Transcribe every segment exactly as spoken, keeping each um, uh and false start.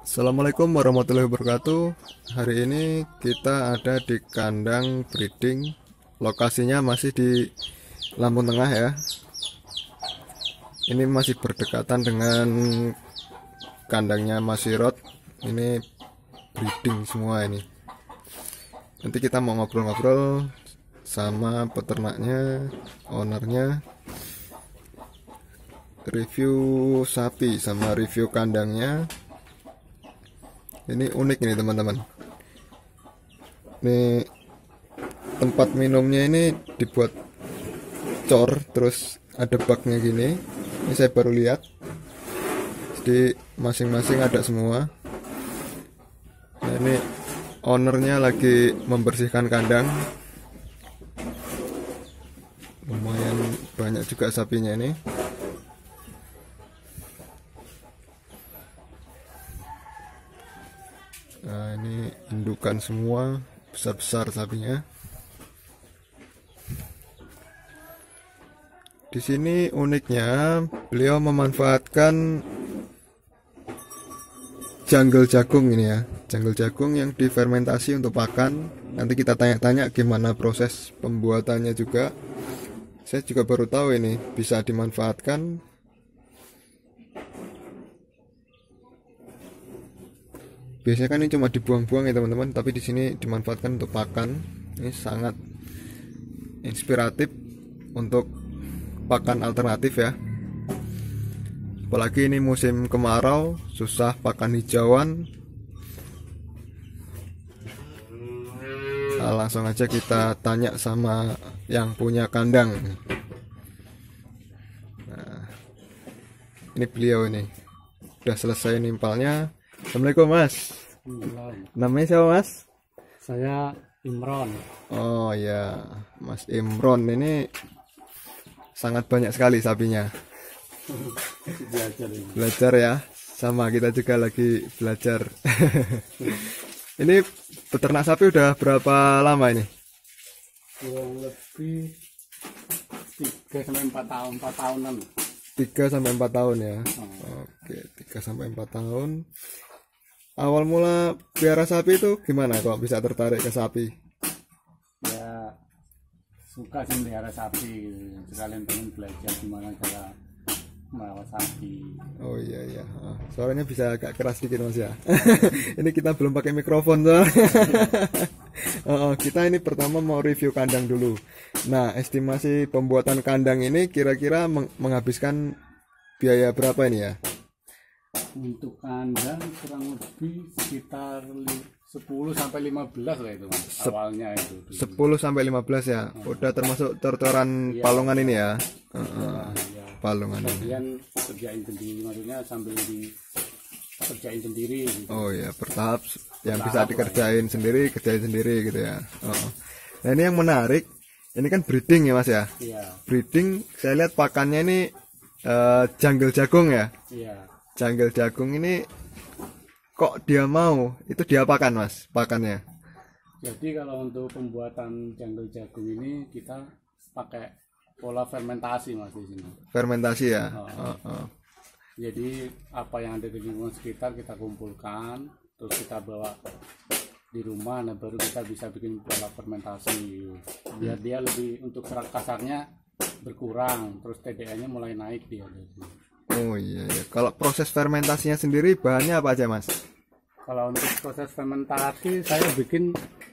Assalamualaikum warahmatullahi wabarakatuh. Hari ini kita ada di kandang breeding. Lokasinya masih di Lampung Tengah ya. Ini masih berdekatan dengan kandangnya Mas Sirot. Ini breeding semua ini. Nanti kita mau ngobrol-ngobrol sama peternaknya, ownernya, review sapi sama review kandangnya. Ini unik ini teman-teman. Ini tempat minumnya ini dibuat cor, terus ada baknya gini. Ini saya baru lihat. Jadi masing-masing ada semua. Nah, ini ownernya lagi membersihkan kandang. Lumayan banyak juga sapinya ini. Nah, ini indukan semua, besar-besar sapinya. Di sini uniknya beliau memanfaatkan jungle jagung ini ya, jungle jagung yang difermentasi untuk pakan. Nanti kita tanya-tanya gimana proses pembuatannya juga. Saya juga baru tahu ini bisa dimanfaatkan. Biasanya kan ini cuma dibuang-buang ya teman-teman, tapi di sini dimanfaatkan untuk pakan. Ini sangat inspiratif untuk pakan alternatif ya. Apalagi ini musim kemarau, susah pakan hijauan. Nah, langsung aja kita tanya sama yang punya kandang. Nah, ini beliau ini udah selesai nimpalnya. Assalamualaikum Mas. Namanya siapa Mas? Saya Imron. Oh ya, Mas Imron ini sangat banyak sekali sapinya. Belajar ini. Belajar ya, sama kita juga lagi belajar. Ini peternak sapi udah berapa lama ini? Kurang lebih tiga sampai empat tahun, empat tahunan. tiga sampai empat tahun ya. Oh. Oke, tiga sampai empat tahun. Awal mula piara sapi itu gimana kok bisa tertarik ke sapi? Ya suka sih melihara sapi gitu. Sekalian pengen belajar gimana cara merawat sapi. Oh iya iya. Ah, suaranya bisa agak keras dikit Mas ya. Ini kita belum pakai mikrofon soalnya. Oh, kita ini pertama mau review kandang dulu. Nah, estimasi pembuatan kandang ini kira-kira meng menghabiskan biaya berapa ini ya? Untuk kandang kurang lebih sekitar sepuluh sampai lima belas lah itu Mas. Sep Awalnya itu. sepuluh sampai lima belas ya. Udah termasuk tor-toran Ya, palungan ini ya. Uh -uh. Ya. Palungan ini. Kemudian kerjain sendiri, maksudnya sambil di kerjain sendiri gitu. Oh ya, bertahap yang Bertahap bisa lah, dikerjain sendiri, kerjain sendiri gitu ya. Oh. Nah, ini yang menarik. Ini kan breeding ya Mas ya. Iya. Breeding, saya lihat pakannya ini uh, jungle jagung ya. Iya. Jungle jagung ini kok dia mau? Itu diapakan Mas pakannya? Jadi kalau untuk pembuatan jungle jagung ini kita pakai pola fermentasi Mas di sini. Fermentasi ya. Oh. Oh, oh. Jadi apa yang ada di lingkungan sekitar kita kumpulkan, terus kita bawa di rumah, nah baru kita bisa bikin pola fermentasi. Biar dia lebih untuk serat kasarnya berkurang, terus T D A-nya mulai naik dia. Oh iya, iya. Kalau proses fermentasinya sendiri bahannya apa aja Mas? Kalau untuk proses fermentasi saya bikin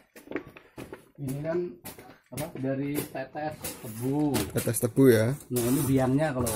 ini kan apa dari tetes tebu. Tetes tebu ya. Nah ini biangnya kalau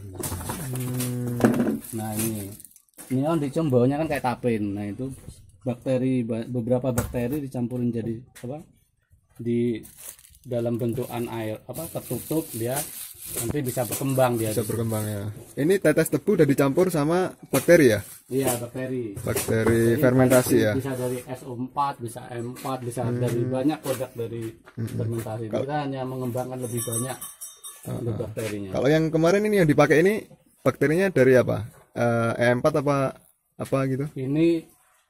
Hmm. nah ini ini kan dicium baunya kan kayak tapin. Nah itu bakteri beberapa bakteri dicampurin jadi apa di dalam bentukan air apa tertutup, dia nanti bisa berkembang dia. Bisa berkembang ya. Ini tetes tebu udah dicampur sama bakteri ya? Iya bakteri. Bakteri Jadi, fermentasi ya. Bisa dari S O empat, bisa M empat, bisa hmm. dari banyak produk dari hmm. fermentasi. Kita hanya mengembangkan lebih banyak uh, untuk bakterinya. Kalau yang kemarin ini yang dipakai ini bakterinya dari apa? Uh, E empat apa apa gitu? Ini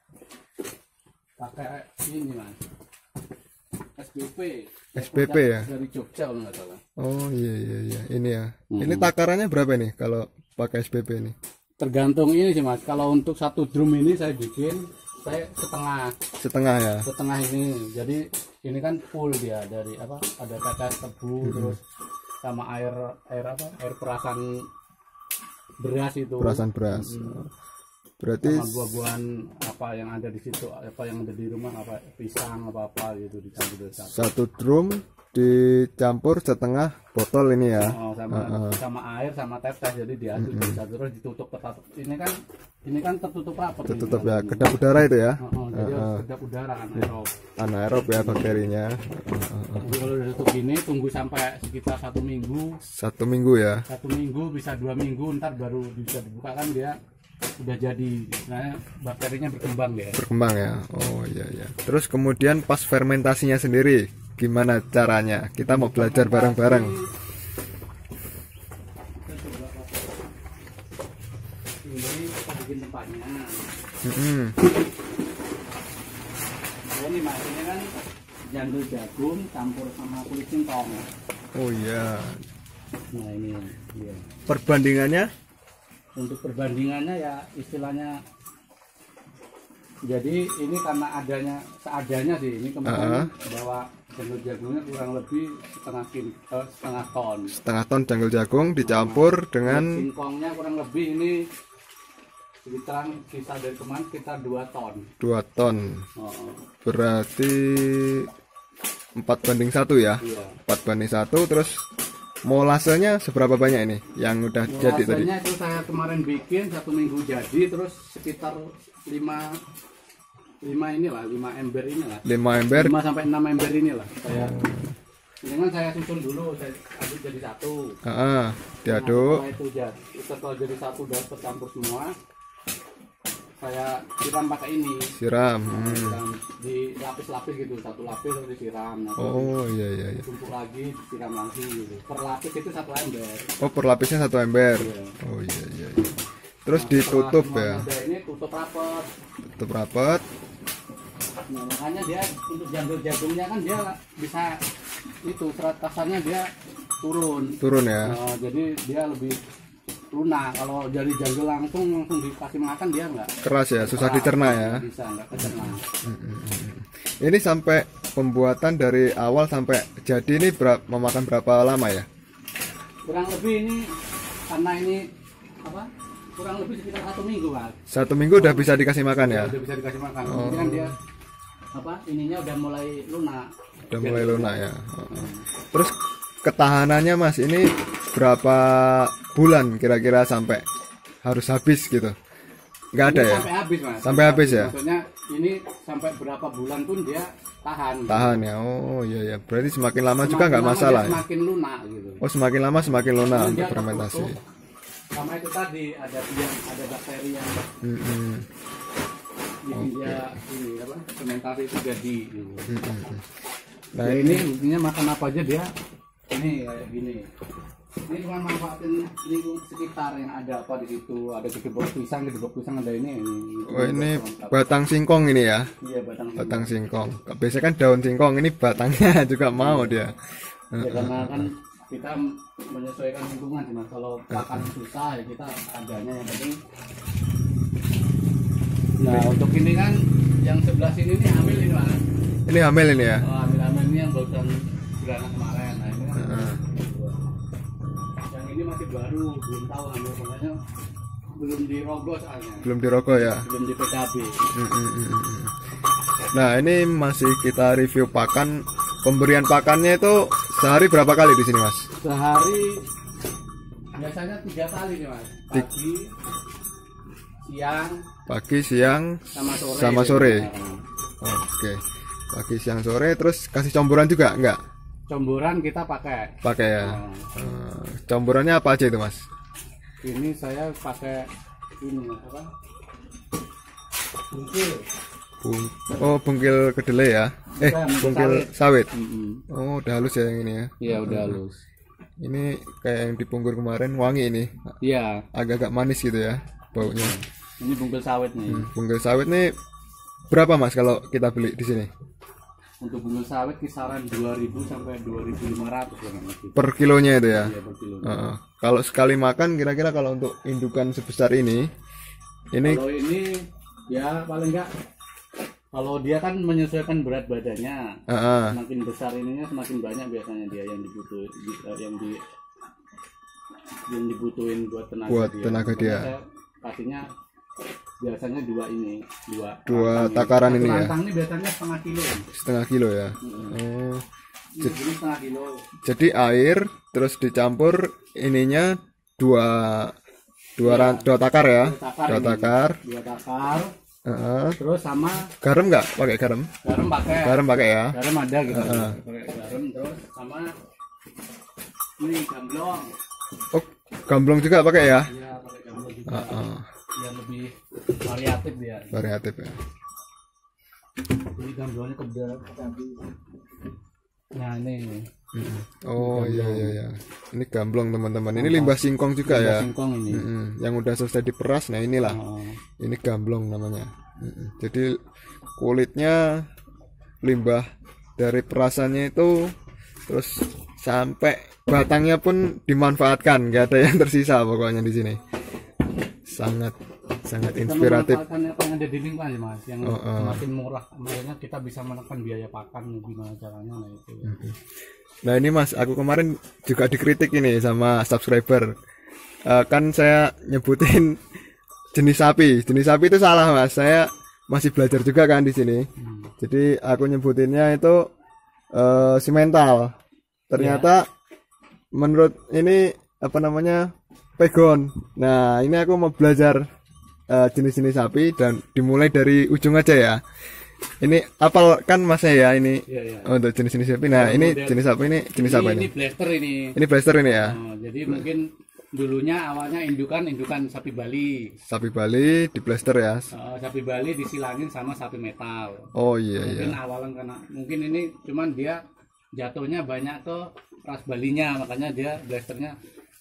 pakai ini Mas. S B P. S B P ya? Dari Jogja kalau nggak salah. Oh iya iya iya, ini ya. Hmm. Ini takarannya berapa nih kalau pakai S B P ini? tergantung ini sih mas. Kalau untuk satu drum ini saya bikin saya setengah Setengah ya. setengah ini. Jadi ini kan full dia dari apa? Ada tetes tebu Hmm. terus sama air air apa? Air perasan beras itu. Perasan beras. Hmm. Berarti Sama buah-buahan apa yang ada di situ, apa yang ada di rumah, apa pisang apa apa gitu dicampur dari satu. satu drum dicampur setengah botol ini ya. Oh, sama Uh-uh. sama air sama tetes jadi diaduk jadi satu terus ditutup ketat. Ini kan ini kan tertutup rapat. Tertutup ini, ya, kan. kedap udara itu ya. Oh, oh, jadi Uh-uh. harus kedap udara anaerob. Anaerob ya bakterinya. Uh-uh. Jadi kalau udah tutup gini tunggu sampai sekitar satu minggu, Satu minggu ya. satu minggu bisa dua minggu, ntar baru bisa dibuka kan dia udah jadi. Nah, bakterinya berkembang ya. Berkembang ya. Oh iya iya. Terus kemudian pas fermentasinya sendiri gimana caranya? Kita mau belajar bareng-bareng. Ini kita bikin tempatnya. Mm-mm. Nah, ini mas ini kan jandul jagung campur sama kulit singkong. Oh iya. Nah ini dia. Perbandingannya? Untuk perbandingannya ya istilahnya. Jadi ini karena adanya seadanya sih ini kemarin Uh-uh. bawa jandul jagungnya kurang lebih setengah kin, eh, setengah ton. Setengah ton janggal jagung dicampur dengan Singkongnya kurang lebih ini sekitar sisa dari kemarin sekitar dua ton. dua ton. Oh, oh. Berarti empat banding satu ya. Iya. empat banding satu. Terus molasenya seberapa banyak ini yang udah jadi tadi? Rasanya itu saya kemarin bikin satu minggu jadi terus sekitar lima lima inilah lima ember inilah lima ember. lima sampai enam ember inilah saya ini kan saya susun dulu saya aduk jadi satu. Heeh, Nah, diaduk. setelah itu jadi setelah jadi satu udah tercampur semua saya siram pakai ini. Siram. Nah, Hmm. siram di lapis-lapis gitu satu lapis terus disiram nah, terus Oh iya iya iya. ditumpuk lagi disiram lagi gitu per lapis itu satu ember. Oh, per lapisnya satu ember. Iya. Oh iya iya iya. Terus Nah, ditutup setelah ya. semua udah ini tutup rapat. Tutup rapat. Nah, makanya dia untuk jandul jagungnya kan dia bisa itu serat kasarnya dia turun. Turun ya. Nah, jadi dia lebih lunak. Kalau dari jandul langsung langsung dikasih makan dia enggak Keras ya, susah dicerna ya. bisa enggak kecerna. Ini sampai pembuatan dari awal sampai jadi ini berapa, memakan berapa lama ya? Kurang lebih ini karena ini apa? Kurang lebih sekitar satu minggu mas. Satu minggu udah bisa dikasih makan ya? Udah bisa dikasih makan. Oh. Ini kan dia apa? Ininya udah mulai lunak. Udah mulai lunak ya. Oh. Terus ketahanannya mas ini berapa bulan kira-kira sampai harus habis gitu? Nggak ada Ini ya? Sampai habis mas. Sampai habis ya? Maksudnya ini sampai berapa bulan pun dia tahan. Tahan ya. Oh iya ya. Berarti semakin lama juga Semakin nggak lama masalah dia ya? Semakin lunak gitu. Oh semakin lama semakin lunak Karena untuk dia fermentasi. tertutup. Sama itu tadi ada yang ada bakteri yang Mm-mm. bikin dia ini apa? Fermentasi itu jadi. Gitu. Mm-mm. Nah Nah ini ini buktinya makan apa aja dia ini kayak gini. Ini cuma manfaatin lingkungan sekitar yang ada apa di situ, ada gedebok pisang, gedebok pisang ada ini. ini. oh ini batang singkong ini ya. Iya batang. Batang singkong. Biasanya kan daun singkong, ini batangnya juga mau dia. Ya, karena kan kita menyesuaikan lingkungan sih mas. Kalau pakan susah ya kita adanya yang penting. Nah untuk ini kan yang sebelah sini ini hamil ini mas. Ini hamil ini ya. Oh, hamil-hamil ini yang barusan beranak kemarin. Nah ini kan Heeh. yang ini masih baru, belum tahu hamil makanya belum dirogoh soalnya. Belum dirogoh ya. Belum di P K B. Mm, mm, mm, mm. Nah ini masih kita review pakan. Pemberian pakannya itu sehari berapa kali di sini mas? Sehari biasanya tiga kali nih mas. Pagi, siang, Pagi, siang, sama sore. sama sore. Nah, Oke. Pagi, siang, sore. Terus kasih comburan juga enggak? comburan kita pakai. Pakai ya. Nah, Eh, comburannya apa aja itu mas? ini saya pakai ini apa? Bungkil. Bung oh bungkil kedelai ya? Eh Bukan, bungkil sawit. Mm-mm. Oh udah halus ya yang ini ya. Iya udah halus. Ini kayak yang dipungkur kemarin wangi ini. Iya. Agak-agak manis gitu ya baunya. Ini bungkil sawit nih. Hmm, bungkil sawit nih berapa mas kalau kita beli di sini? untuk bunga sawit kisaran dua ribu sampai dua ribu lima ratus per kilonya itu ya. Iya, per kilo. Uh, kalau sekali makan kira-kira kalau untuk indukan sebesar ini ini kalau ini ya paling enggak, kalau dia kan menyesuaikan berat badannya, uh, uh, semakin besar ininya semakin banyak biasanya dia yang dibutuhin, yang di yang dibutuhin buat tenaga buat dia. tenaga Makanya dia. saya kasihnya biasanya dua ini, dua Dua rantang takaran ini ya? Rantang ini biasanya setengah kilo. Setengah kilo ya. Hmm. Oh, Ini jenis setengah kilo. jadi air terus dicampur ininya dua dua, Ya, ran- dua takar ya. dua takar Dua ini. takar. Dua takar. Uh, Terus sama garam nggak? Pakai garam? garam pakai. Garam pakai ya. Garam ada gitu. Heeh. Pakai garam terus sama ini gamblong. Oh, gamblong juga pakai ya? Iya, pakai gamblong juga. Uh, uh, Biar lebih variatif dia. variatif ya. Jadi gamblongnya kebetulan tapi. Nah, ini. Mm-mm. Oh iya iya iya. Ini gamblong teman-teman. Ini limbah singkong juga Limbah ya. singkong ini. Mm-mm. Yang udah selesai diperas. Nah inilah. Oh. Ini gamblong namanya. Mm-mm. Jadi kulitnya limbah dari perasannya itu terus sampai batangnya pun dimanfaatkan, nggak ada yang tersisa pokoknya di sini. Sangat sangat Kita inspiratif. memanfaatkan apa yang ada di lingkungan ya, Mas, yang Oh, oh. semakin murah, makanya kita bisa menekan biaya pakan gimana caranya, nah itu. Nah ini Mas, aku kemarin juga dikritik ini sama subscriber. Eh, kan saya nyebutin jenis sapi, jenis sapi itu salah Mas. Saya masih belajar juga kan di sini. Hmm. Jadi aku nyebutinnya itu eh, simental. Ternyata menurut ini apa namanya pegon. Nah ini aku mau belajar eh, jenis-jenis sapi dan dimulai dari ujung aja ya. Ini apal kan Masnya ya ini Iya, iya. untuk jenis-jenis sapi. Nah ini model- jenis sapi ini jenis Ini, apa ini ini? blaster ini. Ini blaster ini ya. Oh, jadi mungkin dulunya awalnya indukan indukan sapi Bali. Sapi Bali di blaster ya. Oh, sapi Bali disilangin sama sapi metal. Oh iya iya. Mungkin awalan karena mungkin ini cuman dia jatuhnya banyak ke ras Balinya, makanya dia blasternya.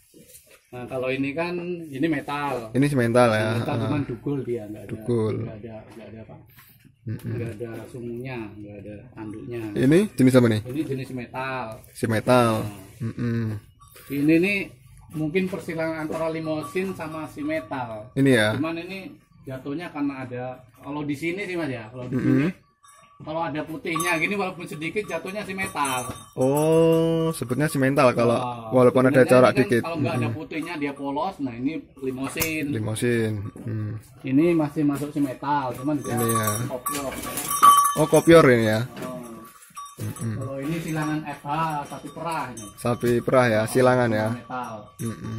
Nah kalau ini kan ini metal. Ini simental ya. Metal Ah. cuman dugul dia, nggak ada, Dugul. nggak ada, nggak ada apa, nggak ada sumungnya, nggak ada tanduknya. Ini jenis apa nih? Ini jenis metal. Si metal. Mm-mm. Ini nih mungkin persilangan antara limosin sama si metal. Ini ya. Cuman ini jatuhnya karena ada, kalau di sini sih Mas ya, kalau di sini kalau ada putihnya gini walaupun sedikit jatuhnya si metal. Oh, sebutnya simental kalau Oh, walaupun ada sebenarnya corak ini kan dikit. Kalau nggak ada putihnya dia polos, nah ini limosin. Limosin. Hmm. Ini masih masuk si metal, cuman dia Ini ya. kopior. Oh, kopior ini ya. Oh. Kalau ini silangan F H sapi perah ini. Sapi perah ya, silangan ya. Metal. Mm-mm.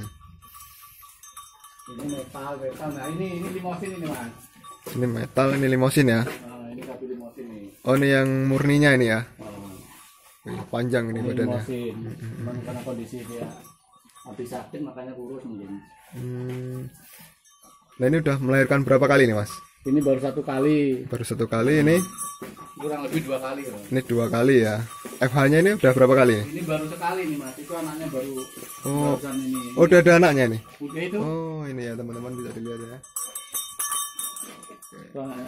Ini metal, metal. Nah ini ini limosin ini Mas. Ini metal, ini limosin ya. Nah, ini sapi limosin nih. Oh, ini yang murninya ini ya. Oh. Wih, panjang ini Ini badannya. limosin. Cuman karena kondisi dia habis sakit makanya kurus mungkin. Hmm. Nah, ini udah melahirkan berapa kali nih, Mas? Ini baru satu kali, Baru satu kali ini. kurang lebih dua kali loh. Ini dua kali ya. F H-nya ini udah berapa kali nih? Ini baru sekali nih Mas. Itu anaknya baru Oh. barusan ini. Oh, udah ada anaknya nih. Udah itu. Oh, ini ya teman-teman bisa dilihat ya. Itu anaknya.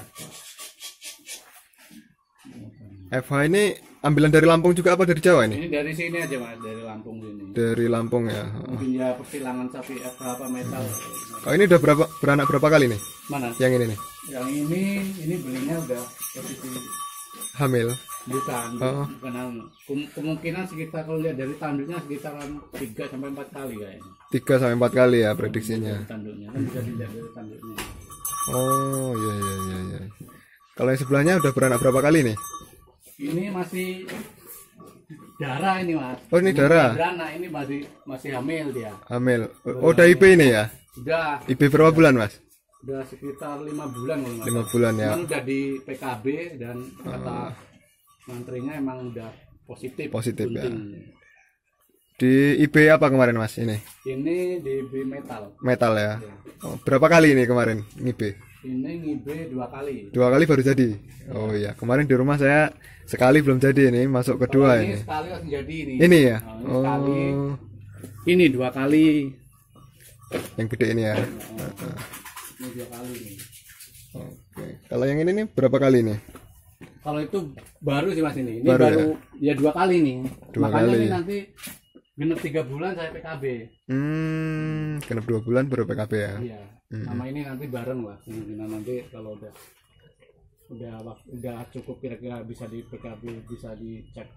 F H ini ambilan dari Lampung juga apa dari Jawa ini? Ini dari sini aja Mas, dari Lampung sini. Dari Lampung ya. Mungkin ya persilangan sapi F H apa metal. Oh, ini udah berapa beranak berapa kali nih? Mana? Yang ini nih. Yang ini ini belinya udah posisi Hamil. bukan, Oh. bukan anu. Kem- kemungkinan sekitar kalau lihat dari tanduknya sekitaran tiga sampai empat kali kayaknya. tiga sampai empat kali ya prediksinya. Tanduknya kan bisa dilihat dari tanduknya. Oh, iya iya iya iya. Kalau yang sebelahnya udah beranak berapa kali nih? Ini masih darah ini Mas. Oh, ini darah. Beranak ini masih masih hamil dia. Hamil. Oh, udah I P ini ya? Udah I P berapa bulan, Mas? udah sekitar lima bulan kalau nggak Lima salah. bulan ya. Cuman udah di P K B dan kata mantrinya emang udah positif. Positif ya. bunting. Di I P apa kemarin, Mas? Ini Ini di B metal. metal ya. Oh, berapa kali ini kemarin I P? Ini ngibe dua kali. Dua kali baru jadi. Oh iya, kemarin di rumah saya sekali belum jadi ini, masuk kedua Kalau ini ini. sekali langsung jadi ini. Ini ya. Nah, ini sekali. Oh, Ini dua kali. yang gede ini ya. Ini dua kali nih. Oke. Kalau yang ini nih berapa kali nih? Kalau itu baru sih mas ini. Ini Baru baru, ya? ya dua kali nih. Dua Makanya kali. ini nanti genep tiga bulan saya P K B. Hmm, genap dua bulan baru P K B ya. Iya. Hmm. Nama ini nanti bareng lah. Kemungkinan nanti kalau udah udah wak- udah cukup kira-kira bisa di P K B, bisa dicek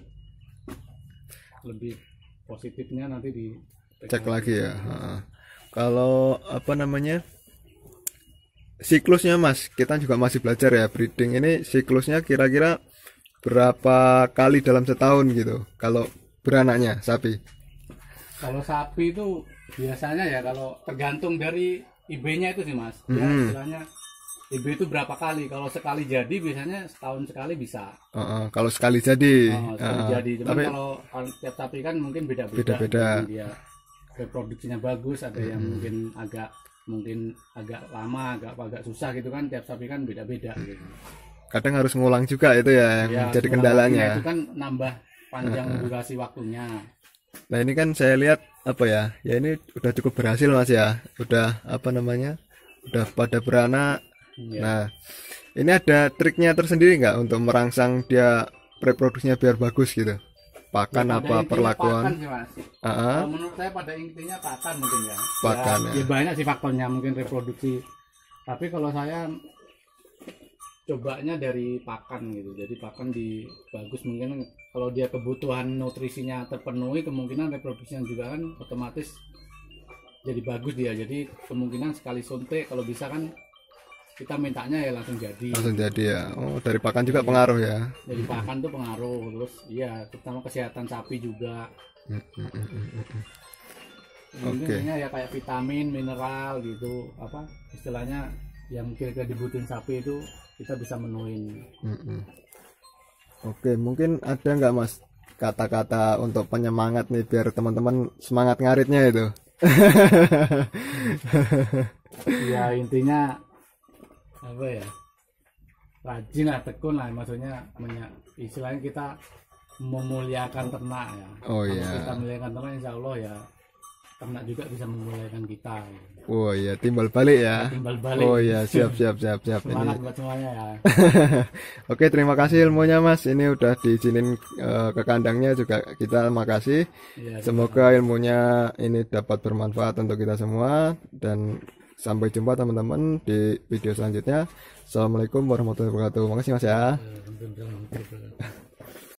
lebih positifnya nanti di P K B. Cek lagi ya. Ha. Kalau apa namanya siklusnya mas, kita juga masih belajar ya breeding ini siklusnya kira-kira berapa kali dalam setahun gitu. Kalau beranaknya sapi. Kalau sapi itu biasanya ya kalau tergantung dari I B-nya itu sih mas. Ya Hmm. istilahnya I B itu berapa kali? Kalau sekali jadi biasanya setahun sekali bisa. Uh-uh, kalau sekali jadi. Oh, sekali Uh-uh. jadi. Cuman Tapi kalau tiap sapi kan mungkin beda-beda. Beda-beda. Mungkin dia reproduksinya bagus, ada yang mungkin agak mungkin agak lama, agak agak susah gitu kan. Tiap sapi kan beda-beda gitu. kadang harus ngulang juga itu ya yang Ya, jadi setelah kendalanya. waktunya itu kan nambah panjang durasi waktunya. Nah ini kan saya lihat apa ya, ya ini udah cukup berhasil mas ya, udah apa namanya, udah pada beranak. Iya. Nah ini ada triknya tersendiri nggak untuk merangsang dia reproduksinya biar bagus gitu? Pakan Ya, pada apa intinya perlakuan? pakan sih, Mas. Ah, Kalau menurut saya pada intinya pakan mungkin ya. Pakan, ya, ya. ya banyak sih faktornya mungkin reproduksi. Tapi kalau saya cobanya dari pakan gitu. Jadi pakan di bagus mungkin kalau dia kebutuhan nutrisinya terpenuhi kemungkinan reproduksinya juga kan otomatis jadi bagus dia. Jadi kemungkinan sekali suntik kalau bisa kan kita mintanya ya langsung jadi. langsung jadi ya. Oh dari pakan juga pengaruh ya. Jadi pakan tuh pengaruh terus iya terutama kesehatan sapi juga. Hmm, hmm, hmm, hmm, hmm. Mungkin Oke. intinya ya kayak vitamin, mineral gitu, apa istilahnya yang kira-kira dibutuhin sapi itu kita bisa menuhin. Hmm, hmm. Oke mungkin ada nggak mas kata-kata untuk penyemangat nih biar teman-teman semangat ngaritnya itu? Ya intinya apa ya? Rajin lah, tekun lah, maksudnya menya- istilahnya kita memuliakan ternak ya. Oh, Kalau iya. kita memuliakan ternak insya Allah ya ternak juga bisa memuliakan kita. Oh iya timbal balik ya. Timbal balik. Oh iya siap siap siap siap Semangat ini. buat semuanya ya. Oke terima kasih ilmunya mas. Ini udah diizinin eh, ke kandangnya juga kita makasih. Ya, Semoga ilmunya ini dapat bermanfaat untuk kita semua dan sampai jumpa teman-teman di video selanjutnya. Assalamualaikum warahmatullahi wabarakatuh. Makasih mas ya. Alhamdulillah.